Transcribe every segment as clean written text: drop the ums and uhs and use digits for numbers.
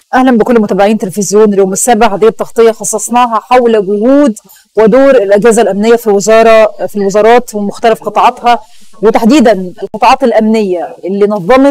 أهلا بكل متابعين تلفزيون اليوم السابع. هذه التغطية خصصناها حول جهود ودور الأجهزة الأمنية في الوزارات ومختلف قطاعاتها، وتحديدا القطاعات الأمنية اللي نظمت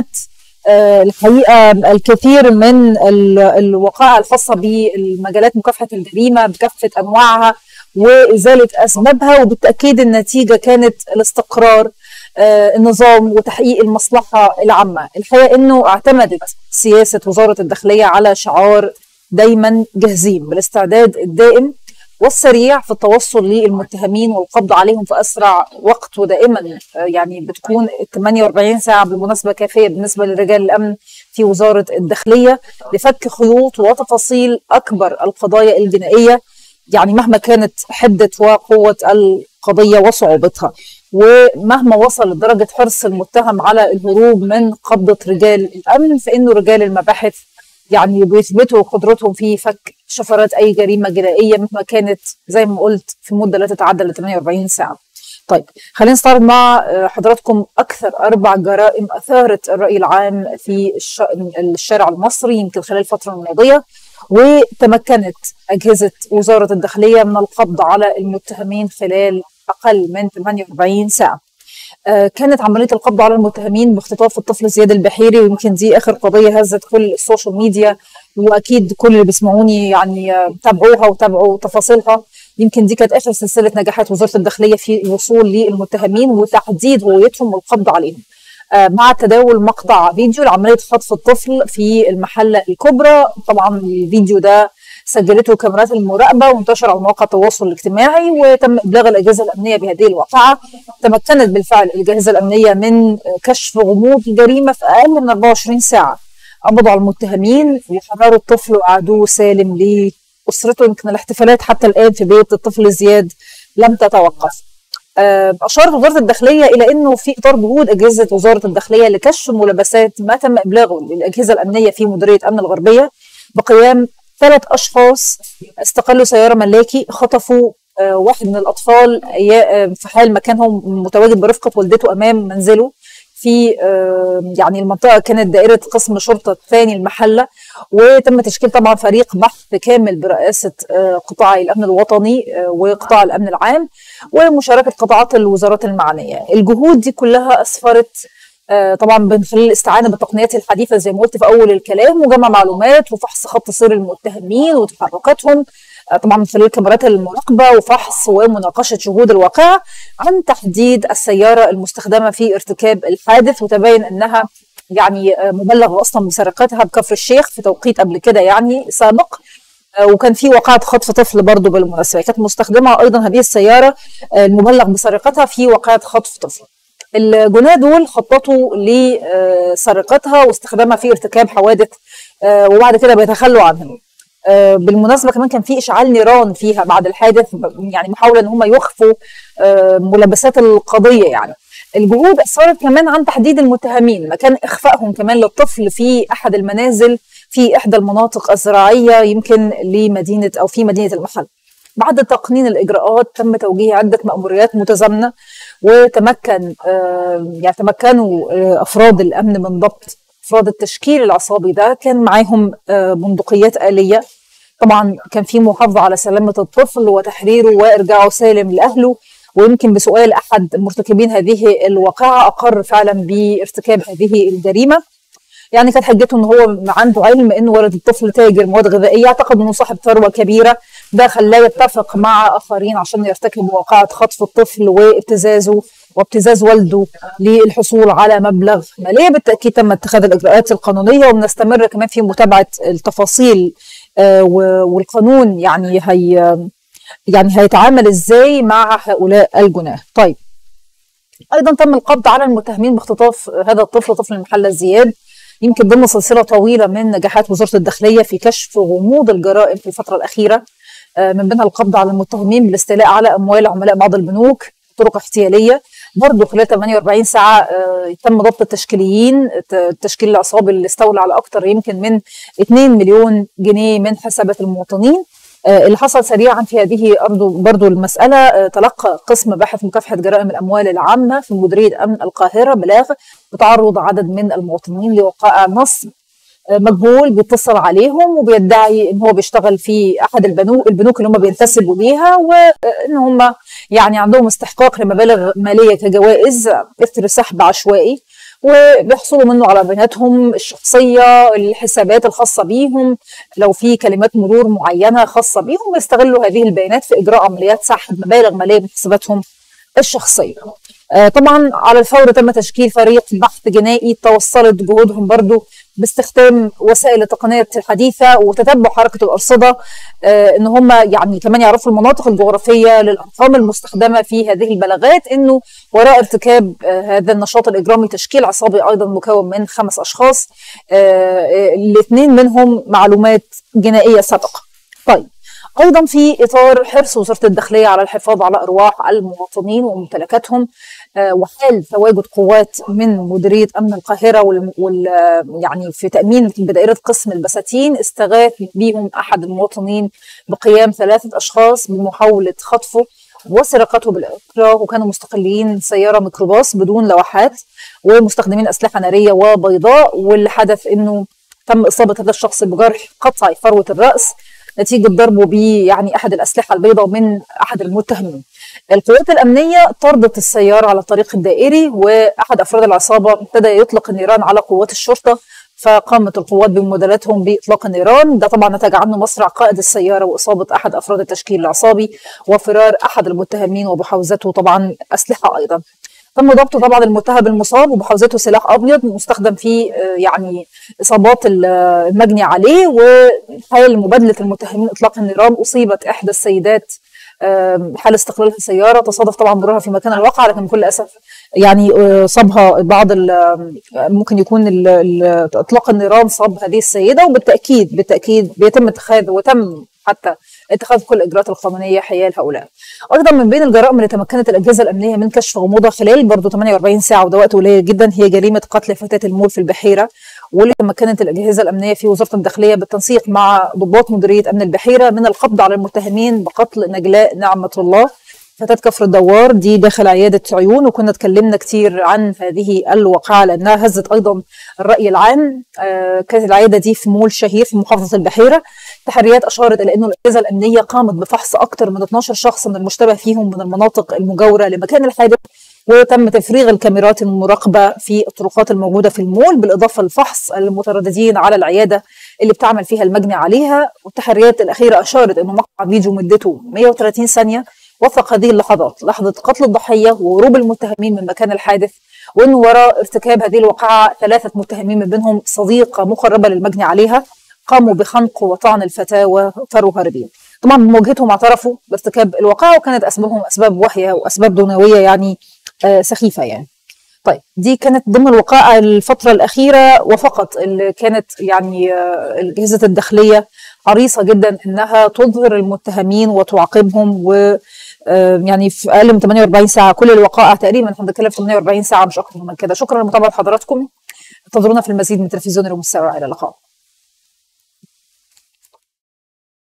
الحقيقة الكثير من الوقائع الخاصة بالمجالات مكافحة الجريمة بكافة أنواعها وإزالة أسبابها، وبالتأكيد النتيجة كانت الاستقرار، النظام وتحقيق المصلحة العامة. الحقيقة أنه اعتمدت سياسة وزارة الداخلية على شعار دايما جاهزين، بالاستعداد الدائم والسريع في التوصل للمتهمين والقبض عليهم في أسرع وقت، ودائما يعني بتكون 48 ساعة بالمناسبة كافية بالنسبة لرجال الأمن في وزارة الداخلية لفك خيوط وتفاصيل أكبر القضايا الجنائية، يعني مهما كانت حدة وقوة القضية وصعوبتها، ومهما وصل لدرجة حرص المتهم على الهروب من قبضة رجال الأمن، فإنه رجال المباحث يعني بيثبتوا قدرتهم في فك شفرات أي جريمة جنائية مهما كانت، زي ما قلت، في مدة لا تتعدى ل 48 ساعة. طيب، خلينا نستعرض مع حضراتكم أكثر 4 جرائم أثارت الرأي العام في الشارع المصري يمكن خلال الفترة الماضية، وتمكنت أجهزة وزارة الداخلية من القبض على المتهمين خلال أقل من 48 ساعة. كانت عملية القبض على المتهمين باختطاف الطفل زياد البحيري، ويمكن دي آخر قضية هزت كل السوشيال ميديا، وأكيد كل اللي بيسمعوني يعني تابعوها وتابعوا تفاصيلها. يمكن دي كانت آخر سلسلة نجاحات وزارة الداخلية في الوصول للمتهمين وتحديد هويتهم والقبض عليهم، مع تداول مقطع فيديو لعملية خطف الطفل في المحلة الكبرى. طبعا الفيديو ده سجلته كاميرات المراقبة وانتشر على مواقع التواصل الاجتماعي، وتم إبلاغ الأجهزة الأمنية بهذه الواقعة. تمكنت بالفعل الأجهزة الأمنية من كشف غموض الجريمة في أقل من 24 ساعة. قبضوا على المتهمين وحرروا الطفل وأعادوه سالم لأسرته. يمكن الاحتفالات حتى الآن في بيت الطفل زياد لم تتوقف. أشارت وزارة الداخلية إلى أنه في إطار جهود أجهزة وزارة الداخلية لكشف ملابسات ما تم إبلاغه للأجهزة الأمنية في مديرية أمن الغربية بقيام 3 أشخاص استقلوا سيارة ملاكي، خطفوا واحد من الأطفال في حال ما كان هو متواجد برفقة والدته أمام منزله في يعني المنطقة كانت دائرة قسم شرطة ثاني المحلة، وتم تشكيل طبعا فريق بحث كامل برئاسة قطاعي الأمن الوطني وقطاع الأمن العام ومشاركة قطاعات الوزارات المعنية. الجهود دي كلها أسفرت طبعا من خلال الاستعانة بالتقنيات الحديثة زي ما قلت في أول الكلام، وجمع معلومات وفحص خط سير المتهمين وتحركاتهم، طبعا من خلال كاميرات المراقبة وفحص ومناقشة شهود الواقعة عن تحديد السيارة المستخدمة في ارتكاب الحادث، وتبين أنها يعني مبلغ أصلا بسرقتها بكفر الشيخ في توقيت قبل كده يعني سابق، وكان في واقعة خطف طفل برضه بالمناسبة كانت مستخدمة أيضا هذه السيارة المبلغ بسرقتها في واقعة خطف طفل. الجناه دول خططوا لسرقتها واستخدامها في ارتكاب حوادث وبعد كده بيتخلوا عنها. بالمناسبة كمان كان في إشعال نيران فيها بعد الحادث، يعني محاولة أن هم يخفوا ملابسات القضية. يعني الجهود أثرت كمان عن تحديد المتهمين، مكان إخفائهم كمان للطفل في أحد المنازل في إحدى المناطق الزراعية يمكن لمدينة أو في مدينة المحل. بعد تقنين الإجراءات تم توجيه عدة مأموريات متزامنة، وتمكن تمكنوا أفراد الأمن من ضبط أفراد التشكيل العصابي ده. كان معاهم بندقيات آلية، طبعا كان في محافظة على سلامة الطفل وتحريره وإرجاعه سالم لأهله. ويمكن بسؤال أحد مرتكبين هذه الواقعة أقر فعلا بارتكاب هذه الجريمة، يعني كانت حجته ان هو عنده علم انه والد الطفل تاجر مواد غذائيه، اعتقد انه صاحب ثروه كبيره، ده خلاه يتفق مع اخرين عشان يرتكبوا واقعه خطف الطفل وابتزاز والده للحصول على مبلغ ماليه. بالتاكيد تم اتخاذ الاجراءات القانونيه، وبنستمر كمان في متابعه التفاصيل والقانون يعني هيتعامل ازاي مع هؤلاء الجناه. طيب، ايضا تم القبض على المتهمين باختطاف هذا الطفل، طفل المحله زياد، يمكن ضمن سلسلة طويلة من نجاحات وزارة الداخلية في كشف غموض الجرائم في الفترة الأخيرة، من بينها القبض على المتهمين بالاستيلاء على أموال عملاء بعض البنوك بطرق احتيالية. برضه خلال 48 ساعة تم ضبط التشكيليين، التشكيل العصابي اللي استولى على أكثر يمكن من 2 مليون جنيه من حسابات المواطنين. اللي حصل سريعا في هذه برضو المسألة، تلقى قسم باحث مكافحة جرائم الأموال العامة في مديرية أمن القاهرة بلاغ بتعرض عدد من المواطنين لوقائع نصب مجهول بيتصل عليهم وبيدعي ان هو بيشتغل في احد البنوك اللي هم بينتسبوا ليها، وان هم يعني عندهم استحقاق لمبالغ ماليه كجوائز اثر سحب عشوائي، وبيحصلوا منه على بياناتهم الشخصيه، الحسابات الخاصه بيهم، لو في كلمات مرور معينه خاصه بيهم يستغلوا هذه البيانات في اجراء عمليات سحب مبالغ ماليه من حساباتهم الشخصيه. طبعا على الفور تم تشكيل فريق بحث جنائي، توصلت جهودهم برضو باستخدام وسائل التقنية الحديثة وتتبع حركة الأرصدة، ان هم يعني كمان يعرفوا المناطق الجغرافية للأرقام المستخدمة في هذه البلاغات، انه وراء ارتكاب هذا النشاط الإجرامي تشكيل عصابي أيضا مكون من 5 أشخاص، الاثنين منهم معلومات جنائية سابقة. طيب أيضا في إطار حرص وزارة الداخلية على الحفاظ على أرواح المواطنين وممتلكاتهم، وحال تواجد قوات من مديرية أمن القاهرة يعني في تأمين بدائرة قسم البساتين، استغاث بهم أحد المواطنين بقيام 3 أشخاص بمحاولة خطفه وسرقته بالإكراه، وكانوا مستقلين سيارة ميكروباص بدون لوحات ومستخدمين أسلحة نارية وبيضاء، واللي حدث أنه تم إصابة هذا الشخص بجرح قطع فروة الرأس نتيجة ضربه ب يعني أحد الأسلحة البيضاء من أحد المتهمين. القوات الأمنية طردت السيارة على الطريق الدائري، وأحد أفراد العصابة ابتدى يطلق النيران على قوات الشرطة، فقامت القوات بمبادلتهم بإطلاق النيران. ده طبعا نتج عنه مصرع قائد السيارة وإصابة أحد أفراد التشكيل العصابي وفرار أحد المتهمين وبحوزته طبعا أسلحة أيضا. تم ضبط طبعا المتهم المصاب وبحوزته سلاح ابيض مستخدم في يعني اصابات المجني عليه، وحال مبادله المتهمين اطلاق النيران اصيبت احدى السيدات حال استقلالها سياره، تصادف طبعا مرورها في مكان الواقعه، لكن بكل اسف يعني صابها بعض ممكن يكون اطلاق النيران صاب هذه السيده، وبالتاكيد بيتم وتم حتى اتخاذ كل الاجراءات القانونيه حيال هؤلاء. ايضا من بين الجرائم اللي تمكنت الاجهزه الامنيه من كشف غموضها خلال برضه 48 ساعه، وده وقت قليل جدا، هي جريمه قتل فتاه المول في البحيره، واللي تمكنت الاجهزه الامنيه في وزاره الداخليه بالتنسيق مع ضباط مديريه امن البحيره من القبض على المتهمين بقتل نجلاء نعمه الله فتاة كفر الدوار دي داخل عيادة عيون. وكنا اتكلمنا كتير عن هذه الواقعة لأنها هزت أيضا الرأي العام. كانت العيادة دي في مول شهير في محافظة البحيرة. تحريات أشارت إلى أنه الأجهزة الأمنية قامت بفحص أكثر من 12 شخص من المشتبه فيهم من المناطق المجاورة لمكان الحادث، وتم تفريغ الكاميرات المراقبة في الطرقات الموجودة في المول، بالإضافة لفحص المترددين على العيادة اللي بتعمل فيها المجني عليها. والتحريات الأخيرة أشارت أنه مقطع فيديو مدته 130 ثانية وثق هذه اللحظات، لحظة قتل الضحية وهروب المتهمين من مكان الحادث، وأنه وراء ارتكاب هذه الواقعة 3 متهمين من بينهم صديقة مقربة للمجني عليها قاموا بخنق وطعن الفتاة وفروا هاربين. طبعا بمواجهتهم اعترفوا بارتكاب الواقعة، وكانت أسبابهم أسباب وحية وأسباب دنيوية يعني سخيفة يعني. طيب دي كانت ضمن الوقائع الفترة الأخيرة، وفقط اللي كانت يعني الأجهزة الداخلية حريصة جدا أنها تظهر المتهمين وتعاقبهم، و يعني في أقل من 48 ساعة كل الوقائع تقريبا، احنا بنتكلم في 48 ساعة مش أكثر من كده. شكرا لمتابعة حضراتكم، انتظرونا في المزيد من تلفزيون اليوم السابع. إلى اللقاء.